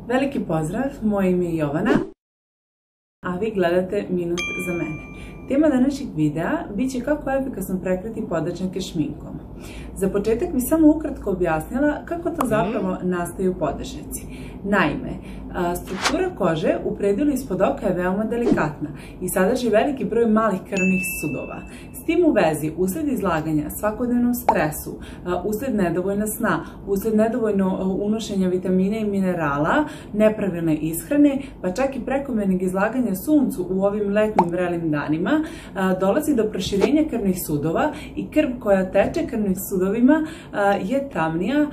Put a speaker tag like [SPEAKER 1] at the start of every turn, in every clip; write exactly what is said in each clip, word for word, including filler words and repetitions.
[SPEAKER 1] Veliki pozdrav, moje ime je Jovana, a vi gledate Minut za mene. Tema današnjeg videa bit će kako efikasno prekriti podačnjake šminkom. Za početak bih samo ukratko objasnila kako to zapravo nastaju podačnjaci. Naime, struktura kože u predelu ispod oka je veoma delikatna i sadrži veliki broj malih krvnih sudova. S tim u vezi, usled izlaganja svakodnevnom stresu, usled nedovoljna sna, usled nedovoljno unošenja vitamina i minerala, nepravilne ishrane, pa čak i prekomernog izlaganja suncu u ovim letnjim vrelim danima, dolazi do proširenja krvnih sudova i krv koja teče krvnim sudovima je tamnija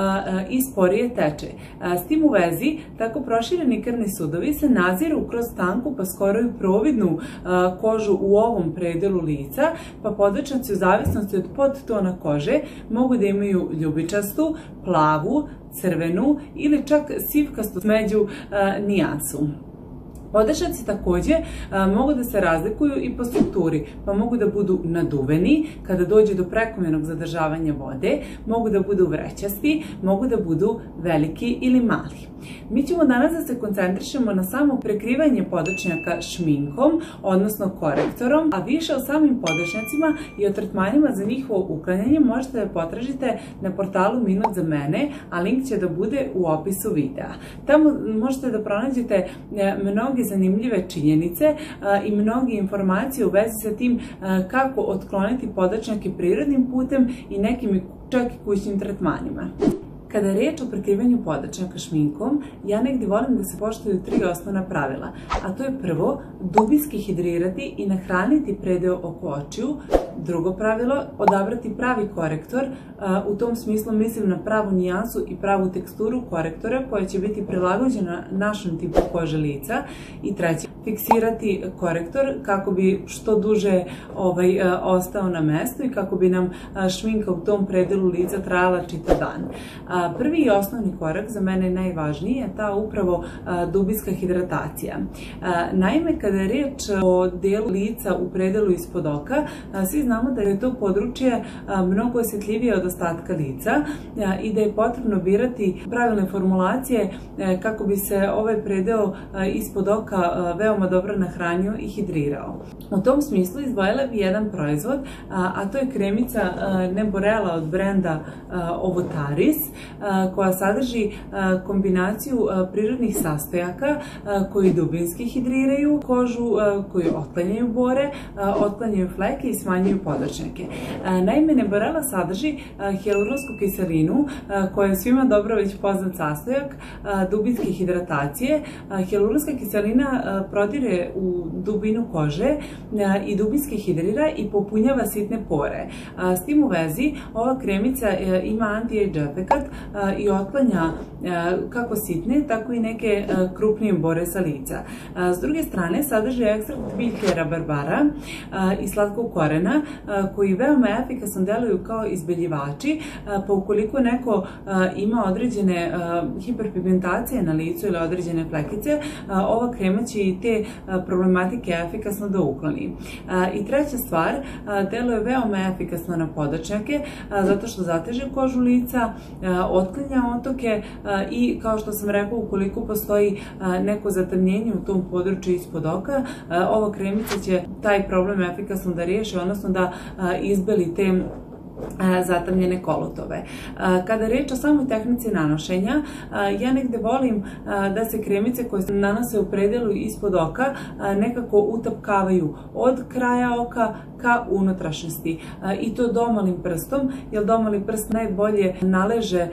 [SPEAKER 1] i sporije teče. S tim u vezi, tako prošireni krvni sudovi se naziru kroz tanku pa skoro i providnu kožu u ovom predelu lica, pa podačnjaci u zavisnosti od podtona kože mogu da imaju ljubičastu, plavu, crvenu ili čak sivkastu smeđu nijansu. Podačnjaci takođe mogu da se razlikuju i po strukturi, pa mogu da budu naduveni kada dođe do prekomjernog zadržavanja vode, mogu da budu vrećasti, mogu da budu veliki ili mali. Mi ćemo danas da se koncentrišemo na samo prekrivanje podačnjaka šminkom, odnosno korektorom, a više o samim podačnjacima i o tretmanima za njihovo uklanjanje možete da potražite na portalu Minut za mene, a link će da bude u opisu videa. Tamo možete da pronađete mnoge zanimljive činjenice i mnoge informacije u vezi sa tim kako otkloniti podačnjake prirodnim putem i nekim čak i kućnim tretmanima. Kada je riječ o prekrivanju podačnjaka šminkom, ja negdje volim da se poštuju tri osnovna pravila, a to je prvo, dubinski hidrirati i nahraniti predeo oko očiju. Drugo pravilo, odabrati pravi korektor, u tom smislu mislim na pravu nijansu i pravu teksturu korektora koja će biti prilagođena našem tipu kože lica. I treće, fiksirati korektor kako bi što duže ovaj, ostao na mestu i kako bi nam šminka u tom predelu lica trajala čitav dan. Prvi i osnovni korak, za mene najvažniji, je ta upravo dubinska hidratacija. Naime, kada je riječ o delu lica u predelu ispod oka, svi znamo da je to područje mnogo osjetljivije od ostatka lica i da je potrebno birati pravilne formulacije kako bi se ovaj predeo ispod oka veoma dobro nahranio i hidrirao. U tom smislu izdvojila bi jedan proizvod, a to je kremica Neborela od brenda Ovotaris, koja sadrži kombinaciju prirodnih sastojaka koji dubinski hidriraju kožu, koji otklanjaju bore, otklanjaju fleke i smanjuju podačnjake. Naime, Neborela sadrži hijaluronsku kiselinu, koja je svima dobro već poznat sastojak dubinske hidratacije. Hijaluronska kiselina prodire u dubinu kože i dubinski hidrira i popunjava sitne pore. S tim u vezi, ova kremica ima anti-age efekat i otklanja kako sitne, tako i neke krupnije bore sa lica. S druge strane, sadrži ekstrakt biljke rabarbara i slatkog korena, koji veoma efikasno deluju kao izbeljivači, pa ukoliko neko ima određene hiperpigmentacije na licu ili određene flekice, ova krema će i te problematike efikasno da ukloni. I treća stvar, deluje veoma efikasno na podačnjake, zato što zateže kožu lica, otklanja otoke i, kao što sam rekla, ukoliko postoji neko zatamnjenje u tom području ispod oka, ova kremica će taj problem efikasno da riješi, odnosno da izbeli te zatamljene kolutove. Kada je riječ o samoj tehnici nanošenja, ja negde volim da se kremice koje se nanose u predelu ispod oka nekako utapkavaju od kraja oka ka unutrašnjosti i to domalim prstom, jer domali prst najbolje naleže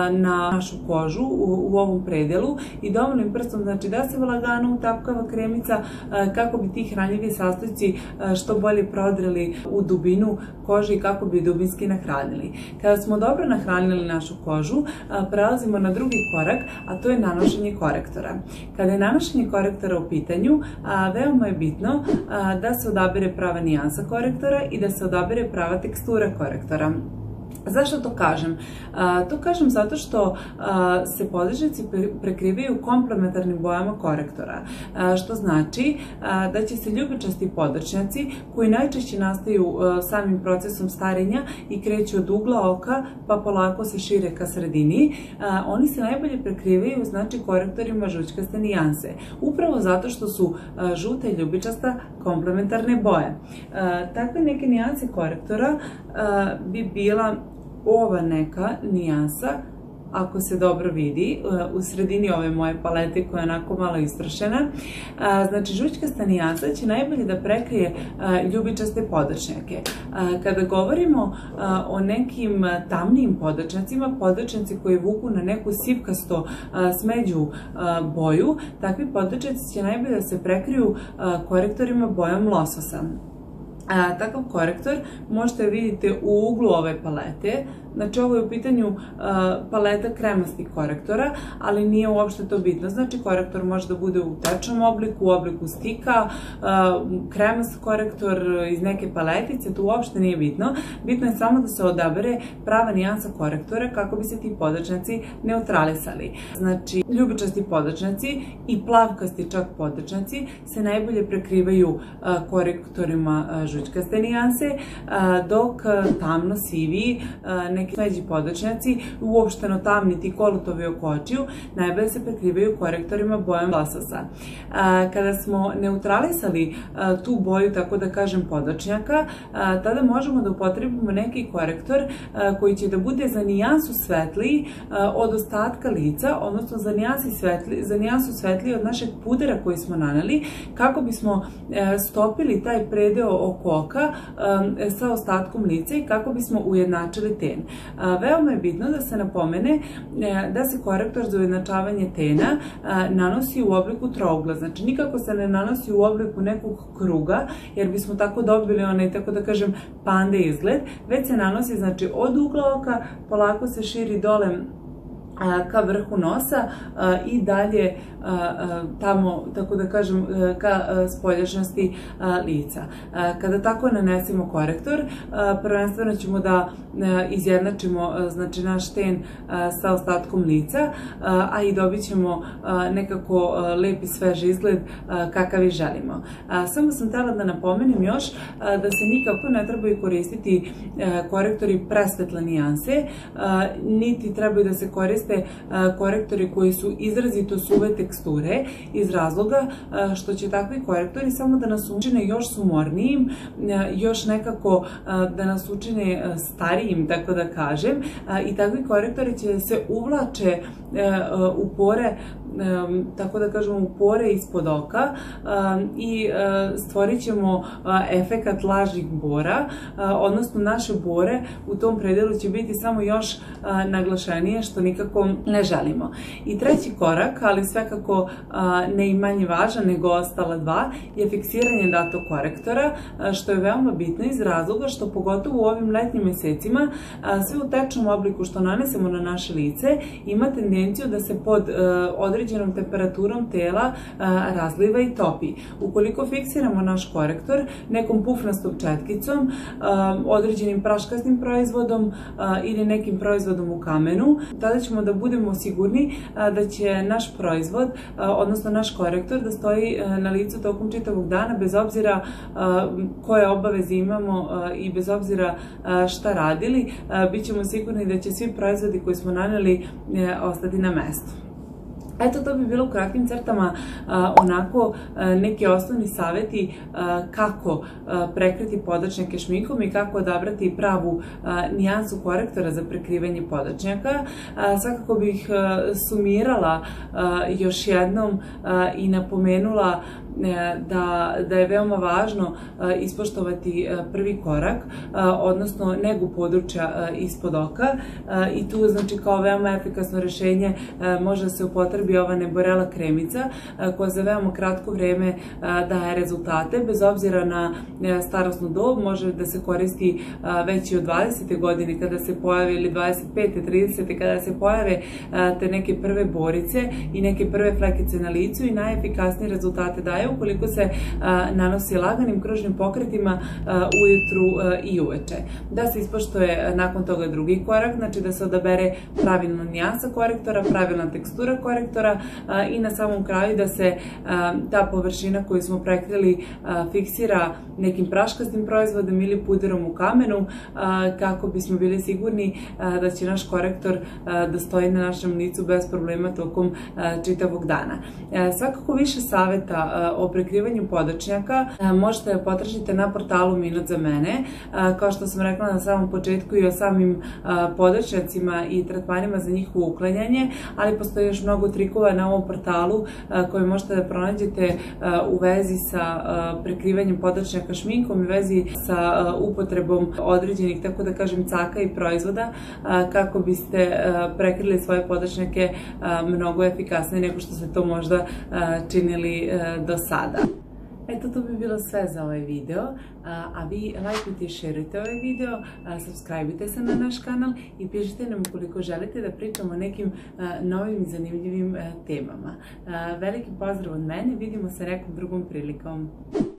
[SPEAKER 1] na našu kožu u ovom predelu i domalim prstom znači da se lagano utapkava kremica kako bi ti hranjivi sastojci što bolje prodreli u dubinu kože i kako bi dubinski nahranili. Kada smo dobro nahranili našu kožu, prelazimo na drugi korak, a to je nanošenje korektora. Kada je nanošenje korektora u pitanju, veoma je bitno da se odabere prava nijansa korektora i da se odabere prava tekstura korektora. Zašto to kažem? To kažem zato što se podočnjaci prekrivaju komplementarnim bojama korektora, što znači da će se ljubičasti podočnjaci, koji najčešće nastaju samim procesom starenja i kreću od ugla oka pa polako se šire ka sredini, oni se najbolje prekrivaju znači korektorima žućkaste nijanse, upravo zato što su žuta i ljubičasta komplementarne boje. Takve neke nijanse korektora bi bila ova neka nijansa, ako se dobro vidi, u sredini ove moje palete koja je onako malo istrošena. Znači, žućkasta nijansa će najbolje da prekrije ljubičaste podočnjake. Kada govorimo o nekim tamnijim podočnjacima, podočnjaci koji vuku na neku sivkasto smeđu boju, takvi podočnjaci će najbolje da se prekriju korektorima bojom lososa. Takav korektor možete vidjeti u uglu ove palete. Znači, ovo je u pitanju paleta kremastih korektora, ali nije uopšte to bitno. Znači, korektor može da bude u tečnom obliku, u obliku stika, kremast korektor iz neke paletice, to uopšte nije bitno. Bitno je samo da se odabere prava nijansa korektora kako bi se ti podočnjaci neutralisali. Znači, ljubičasti podočnjaci i plavkasti čak podočnjaci se najbolje prekrivaju korektorima žućkaste nijanse, dok tamno sivi, neki smeđi podočnjaci, uopšteno tamni ti kolutovi oko očiju, najbolje se prekrivaju korektorima bojom lososa. Kada smo neutralisali tu boju, tako da kažem, podočnjaka, tada možemo da upotrebimo neki korektor koji će da bude za nijansu svetliji od ostatka lica, odnosno za nijansu svetliji od našeg pudera koji smo naneli, kako bismo stopili taj predeo oko oka sa ostatkom lica i kako bismo ujednačili ten. Veoma je bitno da se napomene da se korektor za ujednačavanje tena nanosi u obliku trougla. Znači, nikako se ne nanosi u obliku nekog kruga, jer bismo tako dobili onaj, tako da kažem, panda izgled, već se nanosi, znači, od ugla oka, polako se širi dole ka vrhu nosa i dalje tamo, tako da kažem, ka spoljašnjosti lica. Kada tako nanesemo korektor, prvenstveno ćemo da izjednačimo, znači, naš ten sa ostatkom lica, a i dobit ćemo nekako lep i svež izgled kakav i želimo. Samo sam htjela da napomenem još da se nikako ne trebaju koristiti korektori presvetle nijanse, niti trebaju da se koriste korektori koji su izrazito suve teksture, iz razloga što će takvi korektori samo da nas učine još sumornijim, još nekako da nas učine starijim, tako da kažem, i takvi korektori će da se uvlače u pore, tako da kažemo, u pore ispod oka i stvorit ćemo efekat lažnih bora, odnosno naše bore u tom predelu će biti samo još naglašenije, što nikako ne želimo. I treći korak, ali svakako ne i manje važan nego ostala dva, je fiksiranje datog korektora, što je veoma bitno iz razloga što pogotovo u ovim letnjim mesecima sve u tečnom obliku što nanesemo na naše lice ima tendenciju da se pod određenom temperaturom tela razliva i topi. Ukoliko fiksiramo naš korektor nekom pufnastom četkicom, određenim praškastim proizvodom ili nekim proizvodom u kamenu, tada ćemo da budemo sigurni da će naš proizvod, odnosno naš korektor, da stoji na licu tokom čitavog dana, bez obzira koje obaveze imamo i bez obzira šta radili, bit ćemo sigurni da će svi proizvodi koji smo naneli ostati na mestu. Eto, to bi bilo u kratkim crtama onako neki osnovni savjeti kako prekriti podočnjake šminkom i kako odabrati pravu nijansu korektora za prekrivanje podočnjaka. Svakako bih sumirala još jednom i napomenula da je veoma važno ispoštovati prvi korak, odnosno negu područja ispod oka, i tu, znači, kao veoma efikasno rešenje može da se upotrebi upotrebi ova Neborela kremica koja za veoma kratko vreme daje rezultate, bez obzira na starosnu dob, može da se koristi već i od dvadesete godine kada se pojave, ili dvadeset pete, tridesete kada se pojave te neke prve borice i neke prve flekice na licu, i najefikasnije rezultate daje ukoliko se nanosi laganim kružnim pokretima ujutru i uveče. Da se ispoštuje nakon toga drugi korak, znači da se odabere pravilna nijansa korektora, pravilna tekstura korektora i na samom kraju da se ta površina koju smo prekrili fiksira nekim praškastim proizvodom ili puderom u kamenu, kako bismo bili sigurni da će naš korektor da stoji na našem licu bez problema tokom čitavog dana. Svakako više saveta o prekrivanju podočnjaka možete da potražite na portalu Minut za mene. Kao što sam rekla na samom početku, i o samim podočnjacima i tretmanima za njihovo uklanjanje, ali postoji još mnogo trikova na ovom portalu koje možete da pronađete u vezi sa prekrivanjem podočnjaka šminkom i vezi sa upotrebom određenih, tako da kažem, caka i proizvoda, kako biste prekrili svoje podočnjake mnogo efikasnije nego što ste to možda činili do sada. Eto, to bi bilo sve za ovaj video, a vi lajkujte i šerujte ovaj video, subscribe-ite se na naš kanal i pišite nam ukoliko želite da pričamo o nekim novim i zanimljivim temama. Veliki pozdrav od mene, vidimo se nekom drugom prilikom.